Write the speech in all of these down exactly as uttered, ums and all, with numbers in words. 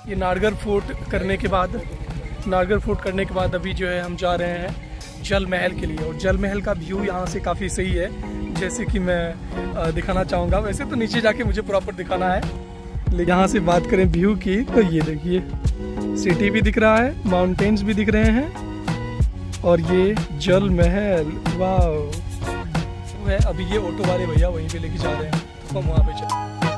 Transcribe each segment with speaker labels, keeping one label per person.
Speaker 1: ये नारगढ़ फोर्ट करने के बाद नारगढ़ फोर्ट करने के बाद अभी जो है हम जा रहे हैं जल महल के लिए। और जल महल का व्यू यहाँ से काफ़ी सही है, जैसे कि मैं दिखाना चाहूँगा। वैसे तो नीचे जाके मुझे प्रॉपर दिखाना है, लेकिन यहाँ से बात करें व्यू की तो ये देखिए, सिटी भी दिख रहा है, माउंटेन्स भी दिख रहे हैं और ये जल महल। वाह है। अभी ये ऑटो वाले भैया वहीं पे लेके जा रहे हैं, तो हम वहाँ पे चल।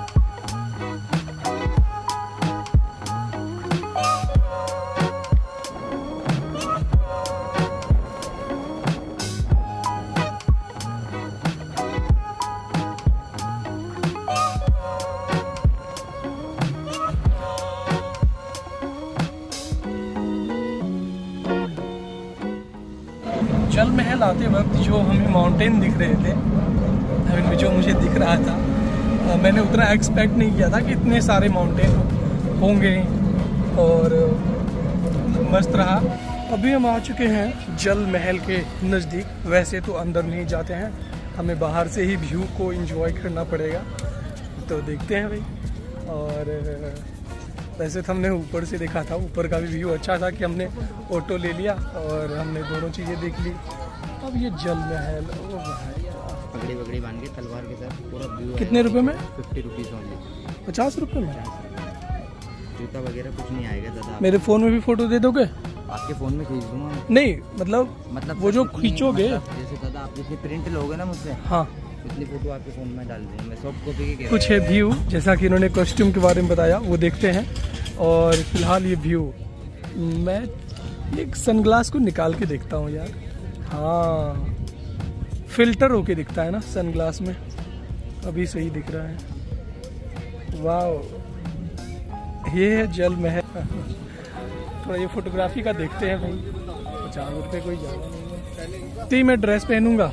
Speaker 1: जल महल आते वक्त जो हमें माउंटेन दिख रहे थे, हमें जो मुझे दिख रहा था, मैंने उतना एक्सपेक्ट नहीं किया था कि इतने सारे माउंटेन होंगे और मस्त रहा। अभी हम आ चुके हैं जल महल के नज़दीक। वैसे तो अंदर नहीं जाते हैं, हमें बाहर से ही व्यू को एंजॉय करना पड़ेगा, तो देखते हैं भाई। और वैसे तो हमने ऊपर से देखा था, ऊपर का भी व्यू अच्छा था कि हमने ऑटो ले लिया और हमने दोनों चीज़ें देख ली। अब ये जल महल, ओ भाई
Speaker 2: पगड़ी पगड़ी बांध के तलवार के साथ पूरा व्यू।
Speaker 1: कितने रुपए में?
Speaker 2: Fifty rupees only.
Speaker 1: पचास रुपये में?
Speaker 2: जूता वगैरह कुछ नहीं आएगा दादा।
Speaker 1: मेरे फ़ोन में भी फ़ोटो दे दोगे?
Speaker 2: आपके फ़ोन में खींच दूँगा।
Speaker 1: नहीं मतलब
Speaker 2: मतलब
Speaker 1: वो जो खींचोगे,
Speaker 2: मतलब जैसे दादा आप जैसे प्रिंट लोगे ना मुझसे,
Speaker 1: हाँ,
Speaker 2: इतनी फोटो आपके फ़ोन में डाल दूँगा मैं, सॉफ्ट कॉपी के।
Speaker 1: कुछ है व्यू, जैसा कि इन्होंने कॉस्ट्यूम के बारे में बताया, वो देखते हैं। और फिलहाल ये व्यू, मैं एक सनग्लास को निकाल के देखता हूँ यार। हाँ, फिल्टर होके दिखता है ना सनग्लास में, अभी सही दिख रहा है। वाह, ये है जल महल। थोड़ा ये फोटोग्राफी का देखते हैं भाई। पचास रुपये कोई ज़्यादा नहीं है। तो मैं ड्रेस पहनूंगा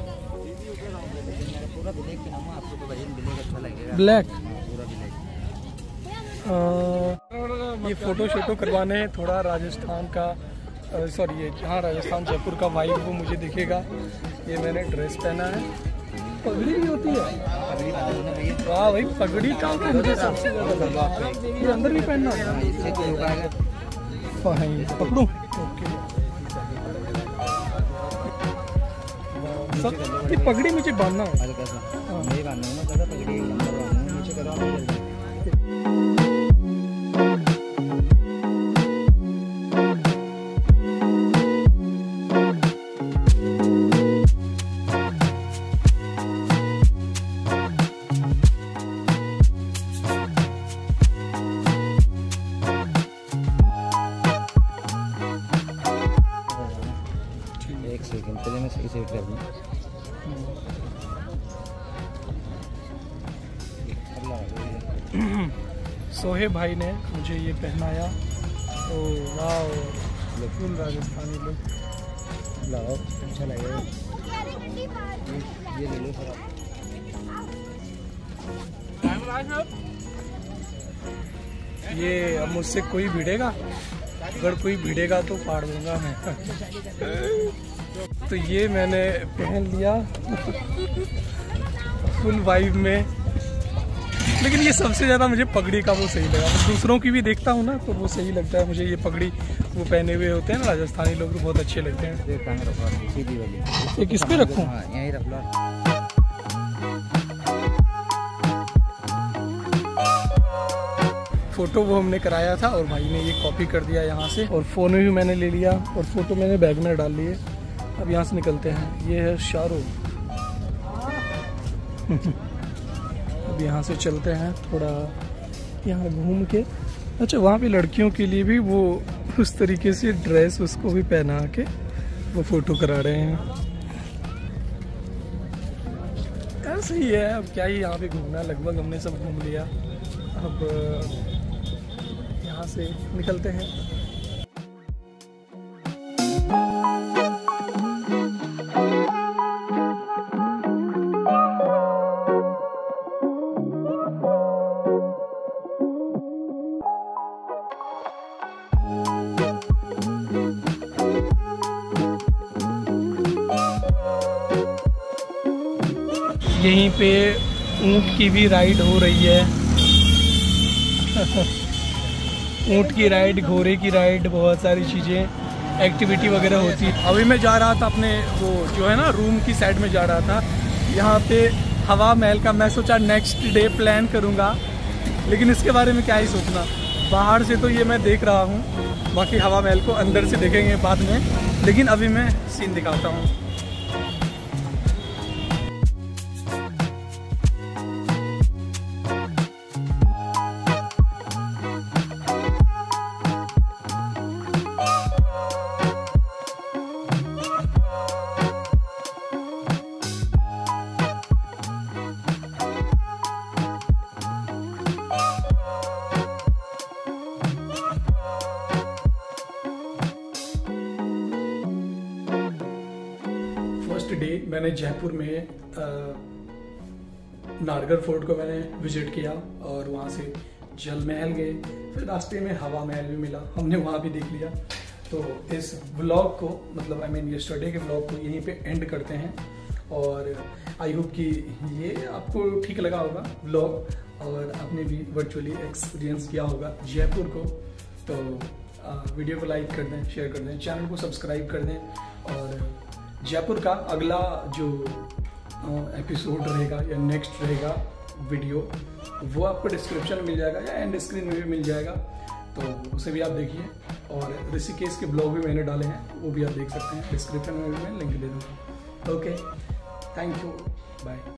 Speaker 1: ब्लैक। ये फ़ोटो शोटो करवाने हैं, थोड़ा राजस्थान का, सॉरी ये हाँ राजस्थान जयपुर का वाइब वो मुझे दिखेगा। ये मैंने ड्रेस पहना है, पगड़ी भी होती है। वाह भाई, पगड़ी का तो मुझे सबसे ज़्यादा लगा। ये अंदर भी पहनना है, पकड़ूं? ओके। सब ये पगड़ी मुझे बांधना है।
Speaker 2: नहीं बांधना है ना दादा, पगड़ी अंदर बांधना है, नीचे करवाना। एक सेकंड पहले मैं सही सेट कर दूँ।
Speaker 1: सोहेब भाई ने मुझे ये पहनाया, तो वाह, फुल राजस्थानी लुक।
Speaker 2: लाओ, अच्छा लगेगा। ये ले लो सर आप।
Speaker 1: ये अब मुझसे कोई भिड़ेगा, अगर कोई भिड़ेगा तो फाड़ दूंगा मैं। तो ये मैंने पहन लिया फुल वाइब में, लेकिन ये सबसे ज़्यादा मुझे पगड़ी का वो सही लगा। दूसरों की भी देखता हूँ ना तो वो सही लगता है मुझे। ये पगड़ी वो पहने हुए होते हैं ना राजस्थानी लोग, तो बहुत अच्छे लगते हैं।
Speaker 2: सीधी वाली
Speaker 1: ये किस पे रखूँ?
Speaker 2: हाँ, यहीं रख लो।
Speaker 1: फ़ोटो वो हमने कराया था और भाई ने ये कॉपी कर दिया यहाँ से, और फ़ोन भी मैंने ले लिया और फ़ोटो मैंने बैग में डाल लिए। अब यहाँ से निकलते हैं। ये है शाहरुख। अब यहाँ से चलते हैं थोड़ा यहाँ घूम के। अच्छा, वहाँ पे लड़कियों के लिए भी वो उस तरीके से ड्रेस उसको भी पहना के वो फ़ोटो करा रहे हैं। ऐसे ही है, अब क्या ही यहाँ पे घूमना, लगभग हमने सब घूम लिया। अब यहाँ से निकलते हैं। यहीं पे ऊंट की भी राइड हो रही है। ऊँट की राइड, घोड़े की राइड, बहुत सारी चीज़ें एक्टिविटी वगैरह होती है। अभी मैं जा रहा था अपने वो जो है ना रूम की साइड में जा रहा था, यहाँ पे हवा महल का मैं सोचा नेक्स्ट डे प्लान करूँगा, लेकिन इसके बारे में क्या ही सोचना। बाहर से तो ये मैं देख रहा हूँ, बाकी हवा महल को अंदर से देखेंगे बाद में, लेकिन अभी मैं सीन दिखाता हूँ। फर्स्ट डे मैंने जयपुर में आ, नारगढ़ फोर्ट को मैंने विजिट किया और वहाँ से जल महल गए, फिर रास्ते में हवा महल भी मिला, हमने वहाँ भी देख लिया। तो इस व्लॉग को मतलब आई मीन यस्टरडे के व्लॉग को यहीं पे एंड करते हैं और आई होप कि ये आपको ठीक लगा होगा व्लॉग और आपने भी वर्चुअली एक्सपीरियंस किया होगा जयपुर को। तो आ, वीडियो को लाइक कर दें, शेयर कर दें, चैनल को सब्सक्राइब कर दें और जयपुर का अगला जो एपिसोड रहेगा या नेक्स्ट रहेगा वीडियो वो आपको डिस्क्रिप्शन में मिल जाएगा या एंड स्क्रीन में भी मिल जाएगा, तो उसे भी आप देखिए। और ऋषिकेश के ब्लॉग भी मैंने डाले हैं, वो भी आप देख सकते हैं, डिस्क्रिप्शन में भी मैं लिंक दे दूँगा। Okay, thank you, bye.